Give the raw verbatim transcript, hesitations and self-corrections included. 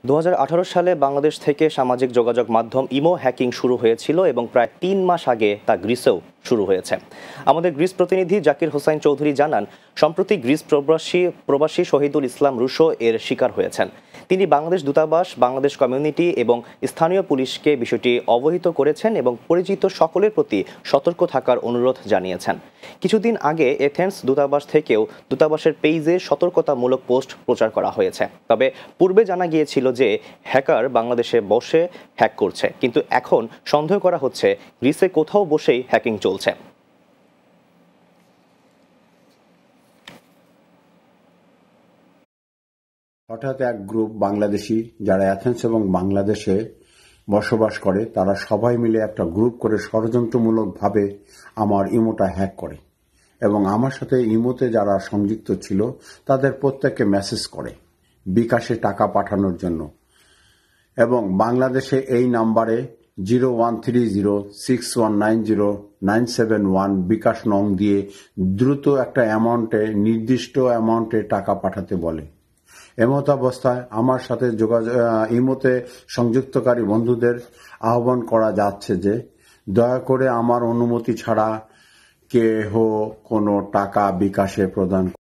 দু হাজার আঠারো সালে বাংলাদেশ থেকে সামাজিক যোগাযোগ মাধ্যম ইমো হ্যাকিং শুরু হয়েছিল এবং প্রায় তিন মাস আগে তা গ্রিসেও শুরু হয়েছে। আমাদের গ্রিস প্রতিনিধি জাকির হোসাইন চৌধুরী জানান, সম্প্রতি গ্রিস প্রবাসী প্রবাসী শহীদুল ইসলাম রুশো এর শিকার হয়েছেন। তিনি বাংলাদেশ দূতাবাস, বাংলাদেশ কমিউনিটি এবং স্থানীয় পুলিশকে বিষয়টি অবহিত করেছেন এবং পরিচিত সকলের প্রতি সতর্ক থাকার অনুরোধ জানিয়েছেন। কিছুদিন আগে এথেন্স দূতাবাস থেকেও দূতাবাসের পেজে সতর্কতামূলক পোস্ট প্রচার করা হয়েছে। তবে পূর্বে জানা গিয়েছিল যে হ্যাকার বাংলাদেশে বসে হ্যাক করছে, কিন্তু এখন সন্দেহ করা হচ্ছে গ্রিসে কোথাও বসেই হ্যাকিং চলছে। হঠাৎ এক গ্রুপ বাংলাদেশি যারা অ্যাথেন্স এবং বাংলাদেশে বসবাস করে, তারা সবাই মিলে একটা গ্রুপ করে ষড়যন্ত্রমূলকভাবে আমার ইমোটা হ্যাক করে এবং আমার সাথে ইমোতে যারা সংযুক্ত ছিল তাদের প্রত্যেককে মেসেজ করে বিকাশে টাকা পাঠানোর জন্য, এবং বাংলাদেশে এই নাম্বারে zero one three zero six one nine zero nine seven one bKash নং দিয়ে দ্রুত একটা অ্যামাউন্টে নির্দিষ্ট অ্যামাউন্টে টাকা পাঠাতে বলে। এমত অবস্থায় আমার সাথে যোগাযোগ ইমোতে সংযুক্তকারী বন্ধুদের আহ্বান করা যাচ্ছে যে দয়া করে আমার অনুমতি ছাড়া কেহ কোনো টাকা বিকাশে প্রদান